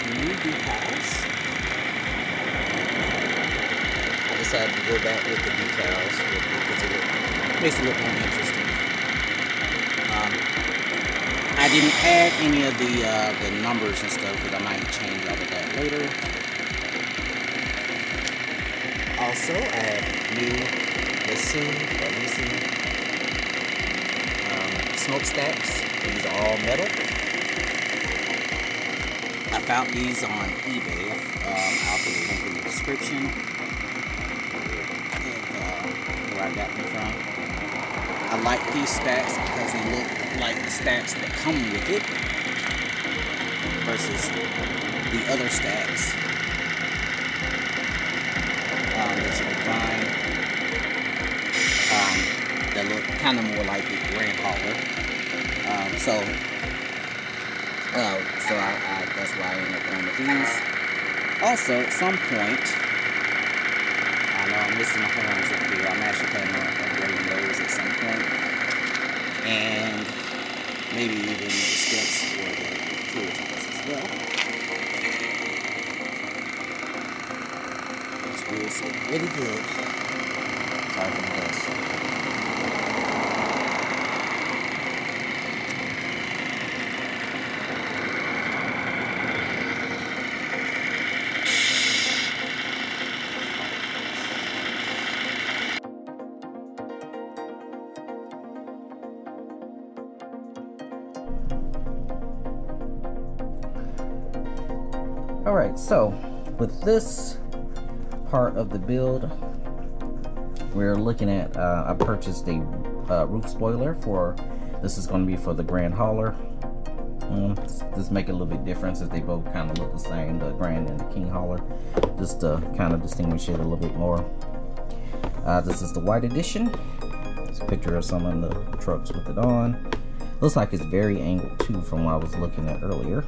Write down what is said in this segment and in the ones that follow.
new decals. I decided to go back with the decals because it makes it look more interesting. I didn't add any of the numbers and stuff because I might change all of that later. Also, I have new leasing smokestacks. These are all metal. I found these on eBay. I'll put a link in the description of where I got them from. I like these stacks because they look like the stacks that come with it versus the other stacks that you can find that look kind of more like the Grand Hauler. So that's why I ended up going with these. Also, at some point, I know I'm missing the horns up here. I'm actually planning on upgrading those at some point, and maybe even the steps or the fluid tanks as well. These wheels look really good. Sorry for the dust. Alright, so with this part of the build, we're looking at, I purchased a roof spoiler for, this is going to be for the Grand Hauler. Just make it a little bit different since they both kind of look the same, the Grand and the King Hauler, just to kind of distinguish it a little bit more. This is the white edition. It's a picture of some of the trucks with it on. Looks like it's very angled too from what I was looking at earlier.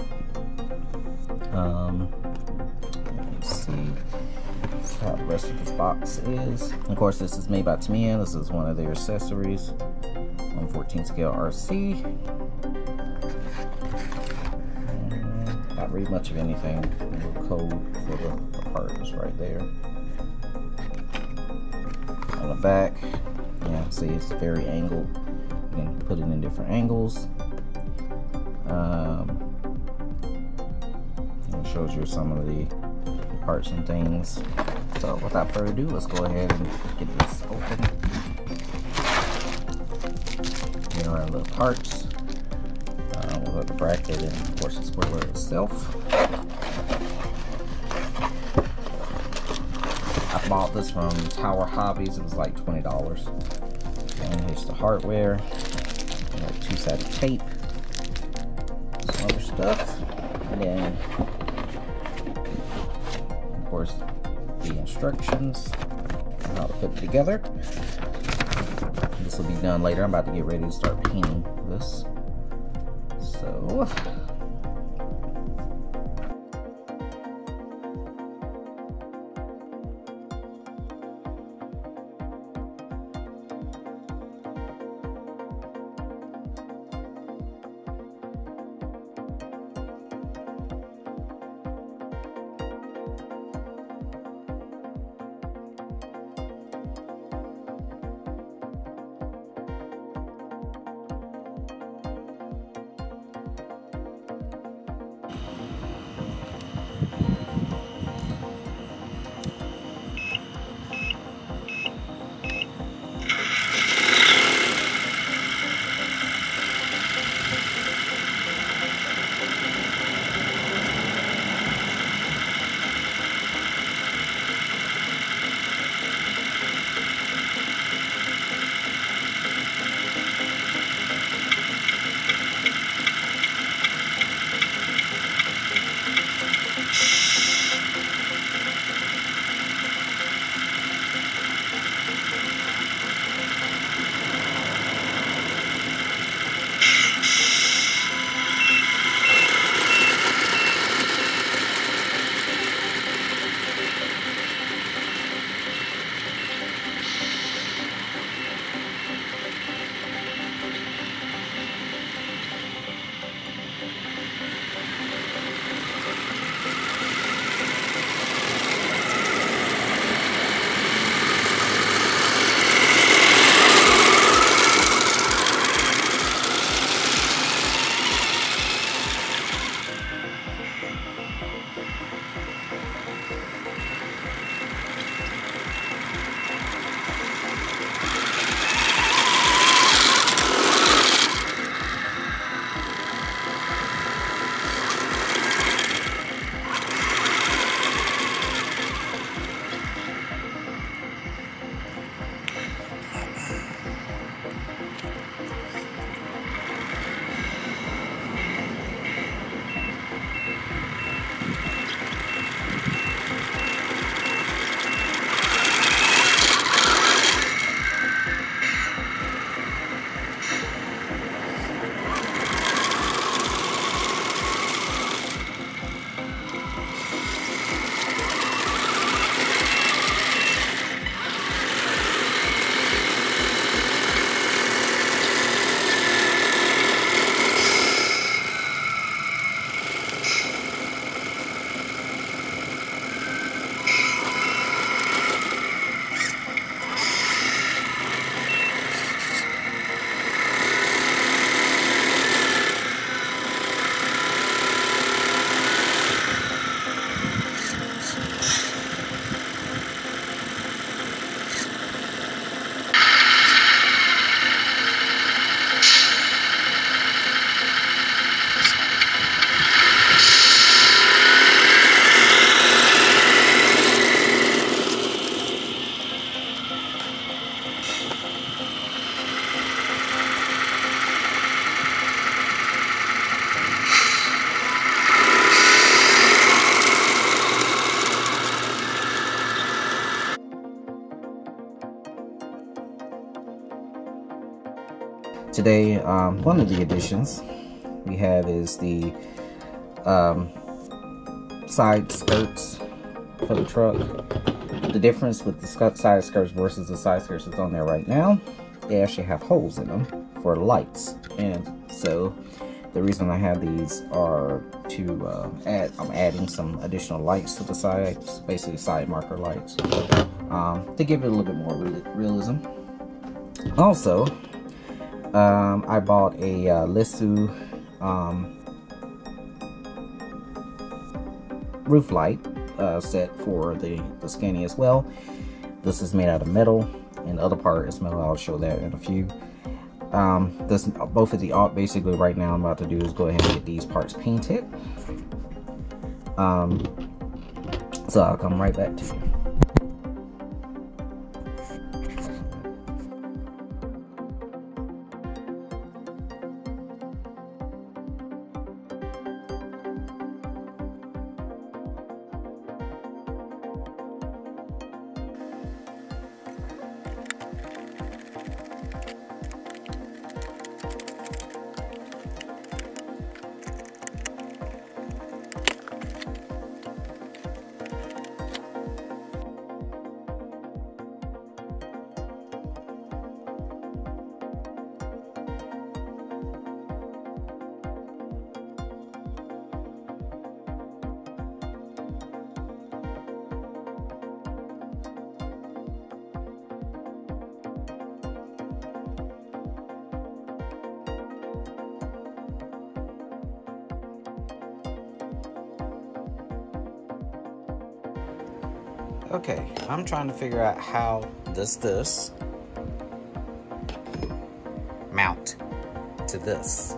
Let's see. That's how the rest of this box is. Of course, this is made by Tamiya. This is one of their accessories. 1/14 scale RC. And not really much of anything. A little code for the part is right there. On the back, yeah, see it's very angled. You can put it in different angles. It shows you some of the parts and things. So without further ado, let's go ahead and get this open. Here are the parts. We'll have the bracket and of course the spoiler itself. I bought this from Tower Hobbies. It was like $20. And here's the hardware. Two-sided tape. Some other stuff. And then of course the instructions on how to put it together. This will be done later. I'm about to get ready to start painting this. So Today, one of the additions we have is the side skirts for the truck. The difference with the side skirts versus the side skirts that's on there right now, they actually have holes in them for lights. And so the reason I have these are to I'm adding some additional lights to the sides, basically side marker lights, to give it a little bit more realism. Also, I bought a Lissu roof light set for the Scania as well. This is made out of metal, and the other part is metal. I'll show that in a few. Both of the basically right now I'm about to do is go ahead and get these parts painted. So I'll come right back to you. Okay, I'm trying to figure out how does this mount to this.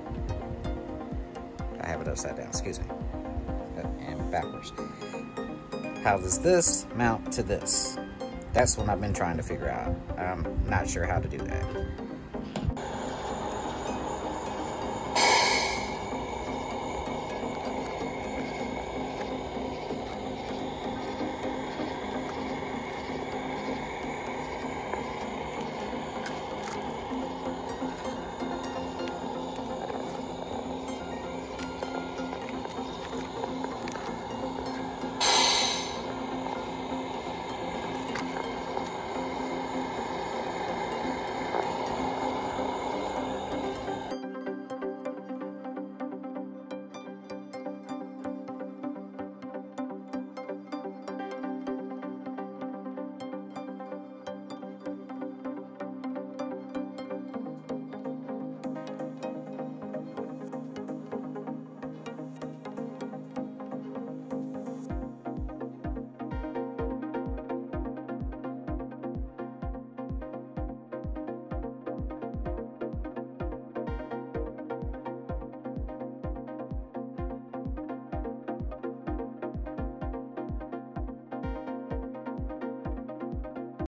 I have it upside down, excuse me, and backwards. How does this mount to this? That's what I've been trying to figure out. I'm not sure how to do that.